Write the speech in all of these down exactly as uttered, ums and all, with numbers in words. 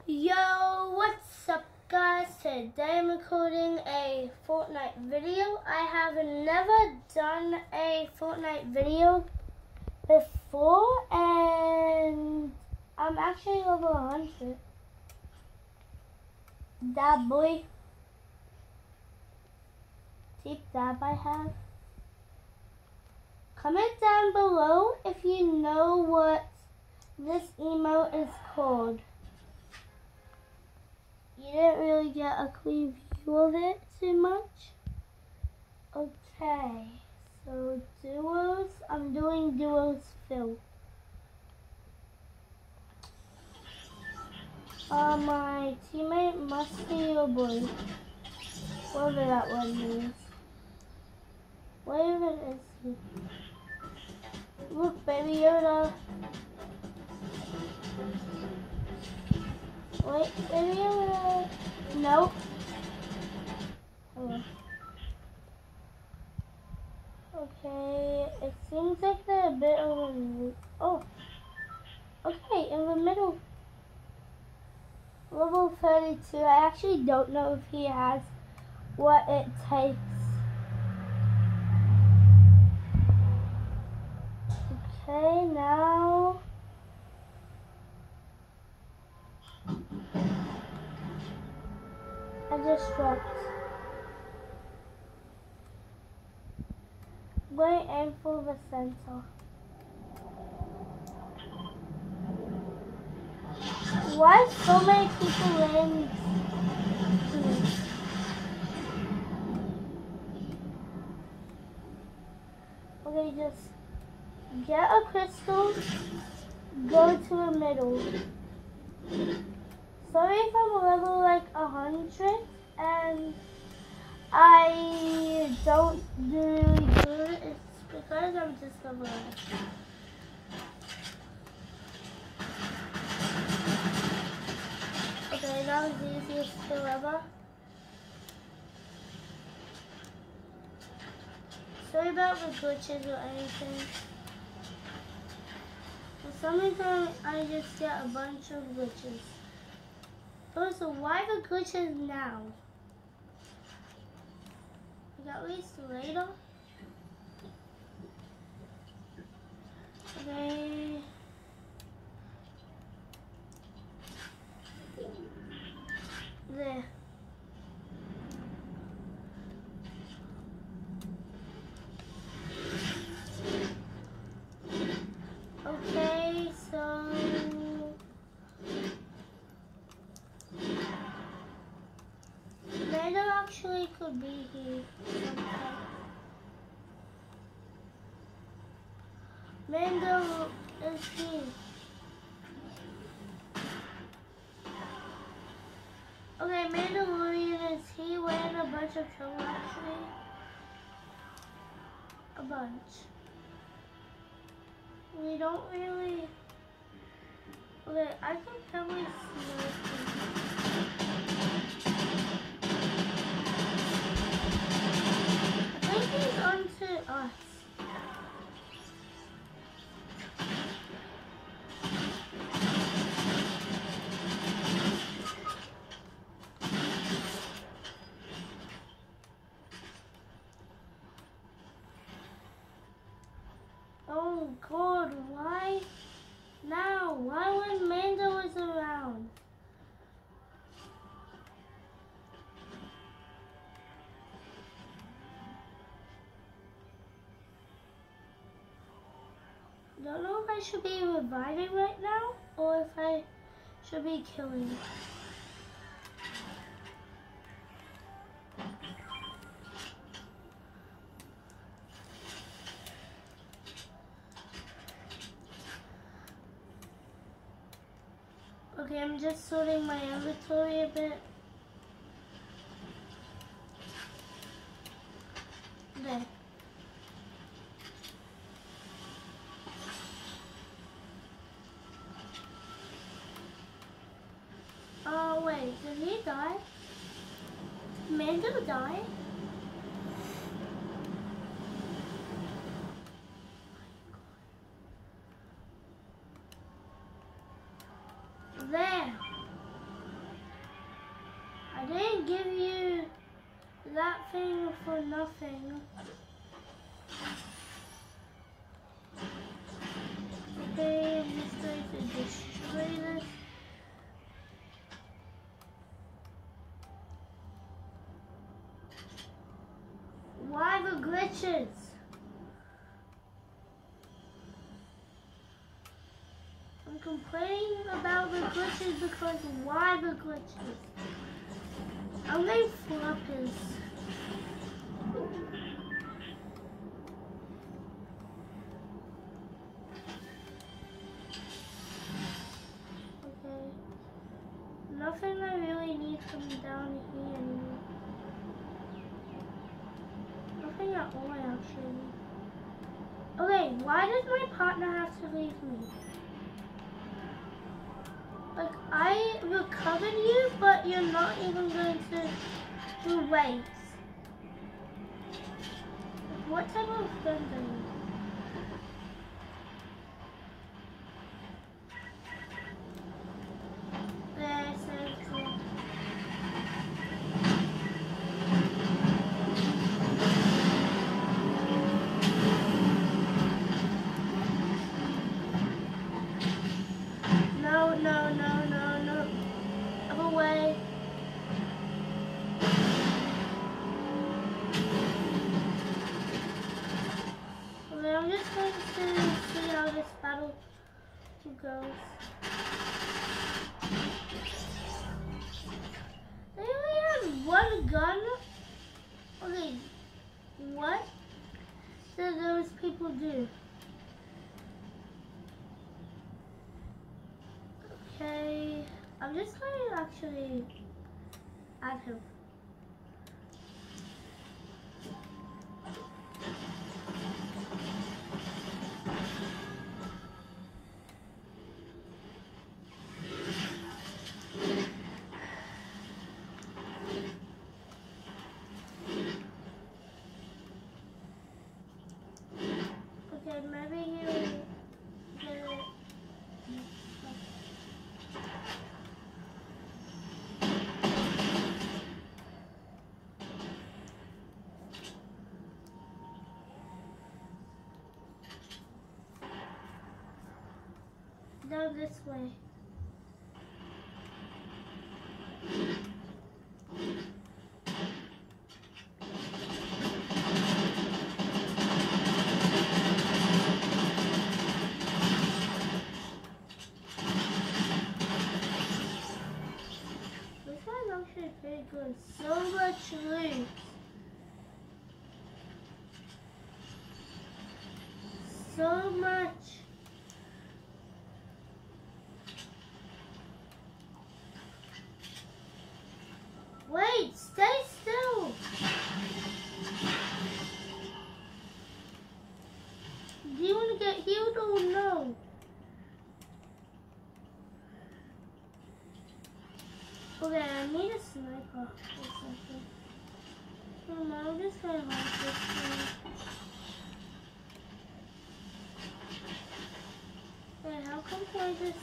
Yo, what's up guys? Today I'm recording a Fortnite video. I have never done a Fortnite video before and I'm actually over one hundred. That boy. Deep dab I have. Comment down below if you know what this emote is called. You didn't really get a clear view of it too much. Okay, so duos, I'm doing duos fill. Uh, my teammate must be your boy. Whatever that one means. Where even is he? Look, Baby Yoda. Wait, Baby Yoda. Nope. Oh. Okay, it seems like they're a bit over. Oh. Okay, in the middle. Level thirty-two. I actually don't know if he has what it takes. Okay, now. I just dropped. Wait, aim for the center. Why so many people in? Okay, just get a crystal, go to the middle. Sorry if I'm level like a hundred and I don't do really good. It's because I'm just level up. Okay, that was the easiest kill ever. Sorry about the glitches or anything. For some reason, I just get a bunch of glitches. Also, why the glitches now? You got least later? Okay. There. Okay, so Mando actually could be here sometime. Mando is here. Okay, Mandalorian is he wearing a bunch of trouble actually? A bunch. We don't really. Okay, I can probably smoke him. I think he's onto us. Oh God, why now? Why when Mando was around? Don't know if I should be reviving right now or if I should be killing. Okay, I'm just sorting my inventory a bit. There. Oh wait, did he die? Did Mando die? There. didn't give you that thing for nothing. Okay, I'm just going to destroy this. Why the glitches? I'm complaining about the glitches because why the glitches? I'm going floppers. Okay. Nothing I really need from down here anymore. Nothing at all actually. Okay, why does my partner have to leave me? Like, I recovered you, but you're not even going to do waves. Like, what type of friend are you? There, so cool. No, no, no, no, no. Other way. Okay, I'm just going to see how this battle goes. They only have one gun? Okay, what do those people do? Okay, I'm just going to actually add him. Okay, maybe he'll get it. Down this way. This guy's actually pretty good. So much loot. So much. Wait, stay still. Do you want to get healed or no? Okay, I need a sniper or something. Oh no, I'm just gonna hold this thing. Wait, how come I just...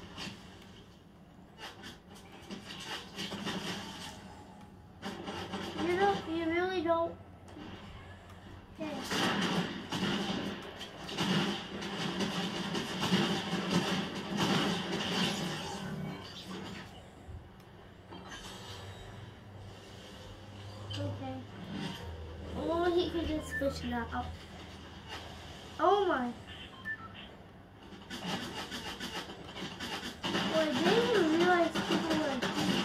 You don't, you really don't... Okay. Okay. Oh, he could just fish that up. Oh my. Oh, I didn't even realize people were here.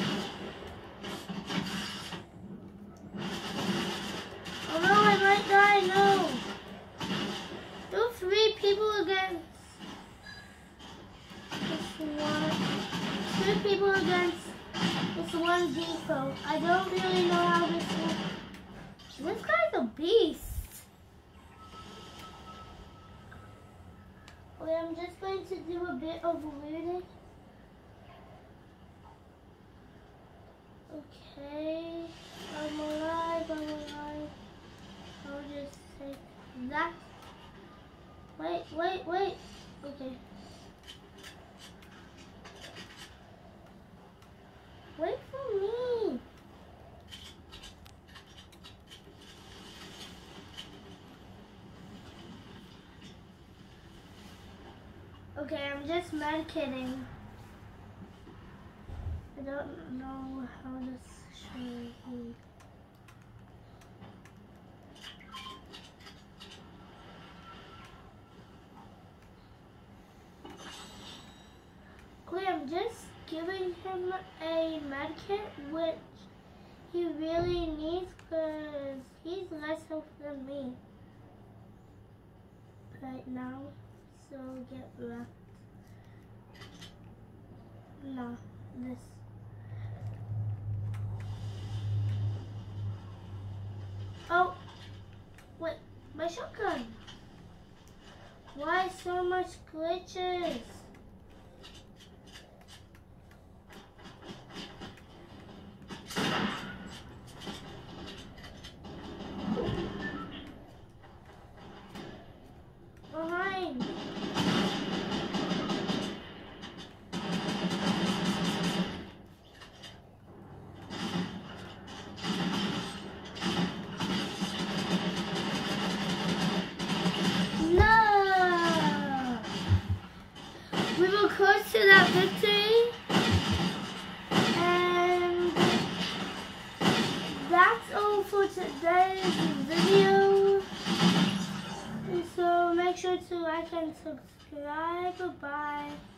Oh no, I might die, no. There were three people against this one. Two people against this one default. I don't really know how this works. This guy's a beast. Okay, I'm just going to do a bit of looting. Okay, I'm alive, I'm alive. I'll just take that. Wait, wait, wait. Okay. Wait for me. I'm just meditating. I don't know how to show you. Okay, I'm just giving him a medkit, which he really needs because he's less health than me right now. So get wrecked. No, this. Oh, wait, my shotgun. Why so much glitches? Behind. We were close to that victory, and that's all for today's video. So make sure to like and subscribe. Bye.